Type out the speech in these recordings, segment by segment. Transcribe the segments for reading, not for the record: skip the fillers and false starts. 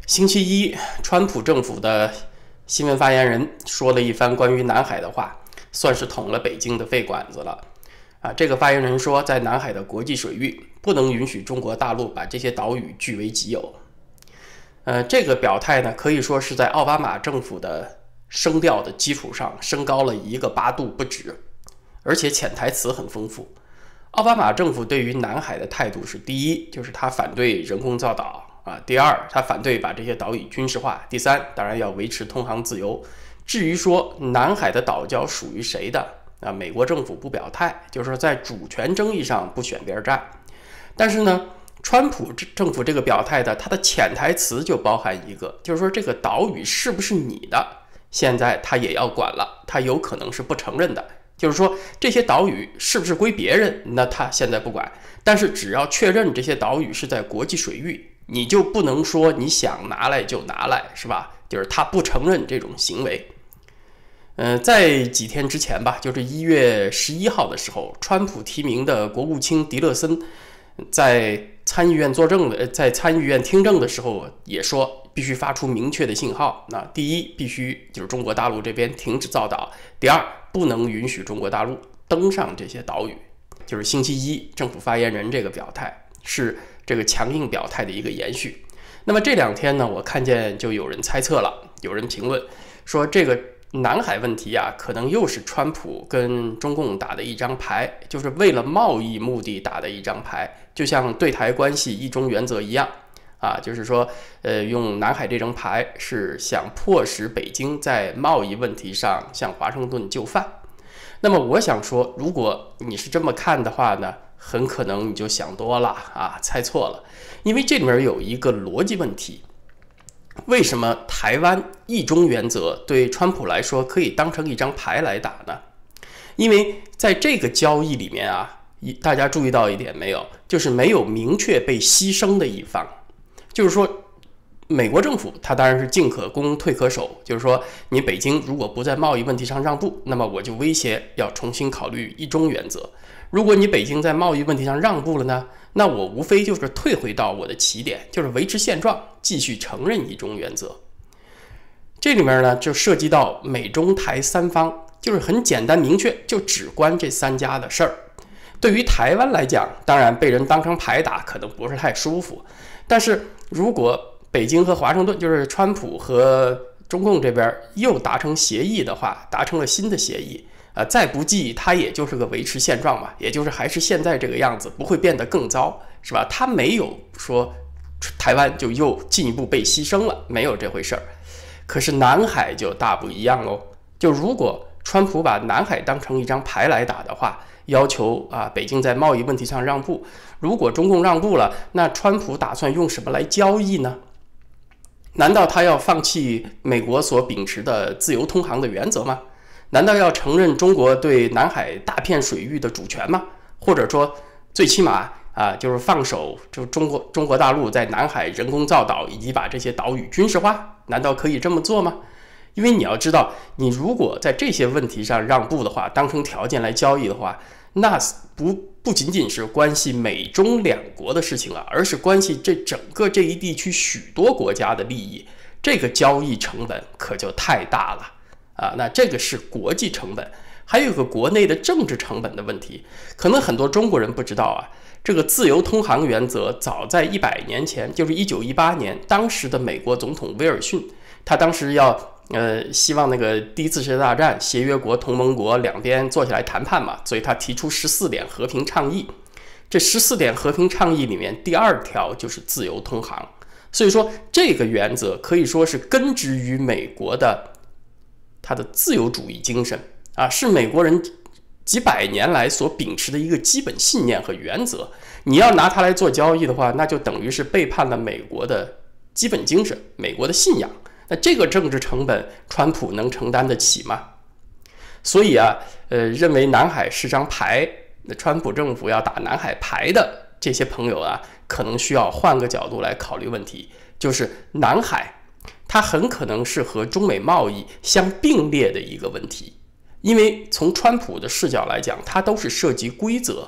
星期一，川普政府的新闻发言人说了一番关于南海的话，算是捅了北京的肺管子了。这个发言人说，在南海的国际水域不能允许中国大陆把这些岛屿据为己有。这个表态呢，可以说是在奥巴马政府的声调的基础上升高了1个8度不止，而且潜台词很丰富。奥巴马政府对于南海的态度是：第一，就是他反对人工造岛。第二，他反对把这些岛屿军事化。第三，当然要维持通航自由。至于说南海的岛礁属于谁的，美国政府不表态，就是说在主权争议上不选边站。但是呢，川普政府这个表态的，它的潜台词就包含一个，就是说这个岛屿是不是你的，现在他也要管了，他有可能是不承认的。就是说这些岛屿是不是归别人，那他现在不管，但是只要确认这些岛屿是在国际水域，你就不能说你想拿来就拿来，是吧？就是他不承认这种行为。在几天之前吧，就是1月11号的时候，川普提名的国务卿迪勒森在参议院听证的时候也说，必须发出明确的信号。那第一，必须就是中国大陆这边停止造岛；第二，不能允许中国大陆登上这些岛屿。就是星期一政府发言人这个表态是这个强硬表态的一个延续。那么这2天呢，我看见就有人猜测了，有人评论说这个南海问题可能又是川普跟中共打的一张牌，就是为了贸易目的打的一张牌，就像对台关系一中原则一样就是说用南海这张牌是想迫使北京在贸易问题上向华盛顿就范。那么我想说，如果你是这么看的话呢，很可能你就想多了猜错了。因为这里面有一个逻辑问题，为什么台湾一中原则对川普来说可以当成一张牌来打呢？因为在这个交易里面大家注意到一点没有，就是没有明确被牺牲的一方。就是说美国政府它当然是进可攻退可守，就是说你北京如果不在贸易问题上让步，那么我就威胁要重新考虑一中原则。如果你北京在贸易问题上让步了呢，那我无非就是退回到我的起点，就是维持现状，继续承认一中原则。这里面呢就涉及到美中台3方，就是很简单明确，就只关这3家的事儿。对于台湾来讲，当然被人当成牌打可能不是太舒服，但是如果北京和华盛顿，就是川普和中共这边又达成协议的话，达成了新的协议再不济它也就是个维持现状嘛，也就是还是现在这个样子，不会变得更糟，是吧？他没有说台湾就又进一步被牺牲了，没有这回事儿。可是南海就大不一样喽，就如果川普把南海当成一张牌来打的话，要求北京在贸易问题上让步，如果中共让步了，那川普打算用什么来交易呢？难道他要放弃美国所秉持的自由通航的原则吗？难道要承认中国对南海大片水域的主权吗？或者说最起码就是放手就中国大陆在南海人工造岛以及把这些岛屿军事化，难道可以这么做吗？因为你要知道，你如果在这些问题上让步的话，当成条件来交易的话，那不仅仅是关系美中2国的事情而是关系整个这一地区许多国家的利益，这个交易成本可就太大了那这个是国际成本，还有一个国内的政治成本的问题。可能很多中国人不知道这个自由通航原则早在100年前，就是1918年，当时的美国总统威尔逊，他当时要希望那个第1次世界大战协约国同盟国两边坐下来谈判嘛，所以他提出14点和平倡议。这14点和平倡议里面第2条就是自由通航，所以说这个原则可以说是根植于美国的它的自由主义精神是美国人几百年来所秉持的一个基本信念和原则。你要拿它来做交易的话，那就等于是背叛了美国的基本精神，美国的信仰。那这个政治成本，川普能承担得起吗？所以认为南海是张牌，川普政府要打南海牌的这些朋友可能需要换个角度来考虑问题，就是南海它很可能是和中美贸易相并列的一个问题。因为从川普的视角来讲，它都是涉及规则，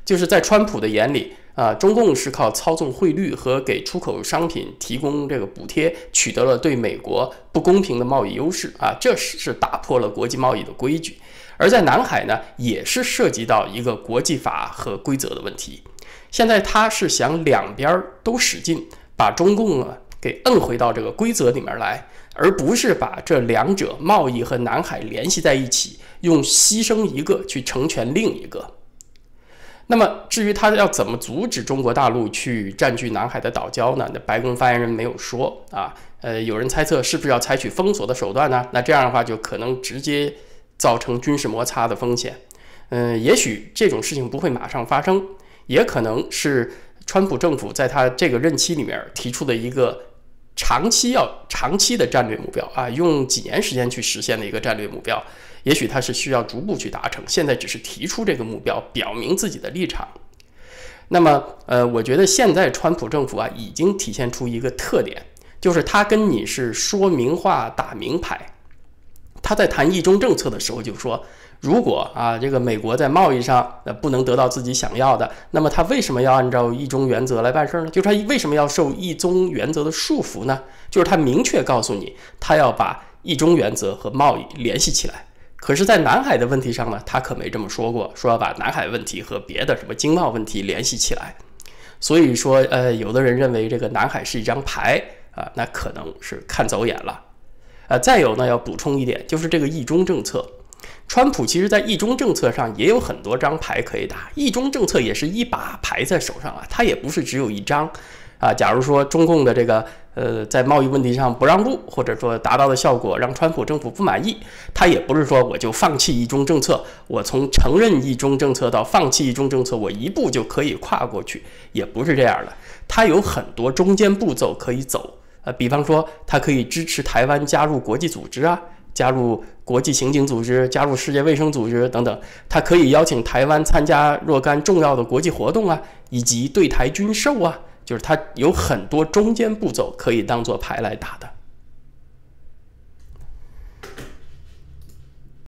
就是在川普的眼里中共是靠操纵汇率和给出口商品提供这个补贴，取得了对美国不公平的贸易优势这是打破了国际贸易的规矩。而在南海呢，也是涉及到一个国际法和规则的问题。现在他是想两边都使劲，把中共给摁回到这个规则里面来，而不是把这两者贸易和南海联系在一起，用牺牲一个去成全另一个。那么至于他要怎么阻止中国大陆去占据南海的岛礁呢？那白宫发言人没有说有人猜测是不是要采取封锁的手段呢？那这样的话就可能直接造成军事摩擦的风险。也许这种事情不会马上发生，也可能是川普政府在他这个任期里面提出的一个长期的战略目标用几年时间去实现的一个战略目标。也许他是需要逐步去达成，现在只是提出这个目标，表明自己的立场。那么我觉得现在川普政府已经体现出一个特点，就是他跟你是说明话打明牌。他在谈一中政策的时候就说，如果这个美国在贸易上不能得到自己想要的，那么他为什么要按照一中原则来办事呢？就是他为什么要受一中原则的束缚呢？就是他明确告诉你，他要把一中原则和贸易联系起来。可是在南海的问题上呢，他可没这么说过，说要把南海问题和别的什么经贸问题联系起来。所以说有的人认为这个南海是一张牌那可能是看走眼了。再有呢，要补充一点，就是这个一中政策，川普其实在一中政策上也有很多张牌可以打，一中政策也是一把牌在手上它也不是只有一张假如说中共的这个在贸易问题上不让步，或者说达到的效果让川普政府不满意，他也不是说我就放弃一中政策，我从承认一中政策到放弃一中政策，我一步就可以跨过去，也不是这样的。他有很多中间步骤可以走比方说他可以支持台湾加入国际组织加入国际刑警组织，加入世界卫生组织等等，他可以邀请台湾参加若干重要的国际活动以及对台军售就是它有很多中间步骤可以当做牌来打的。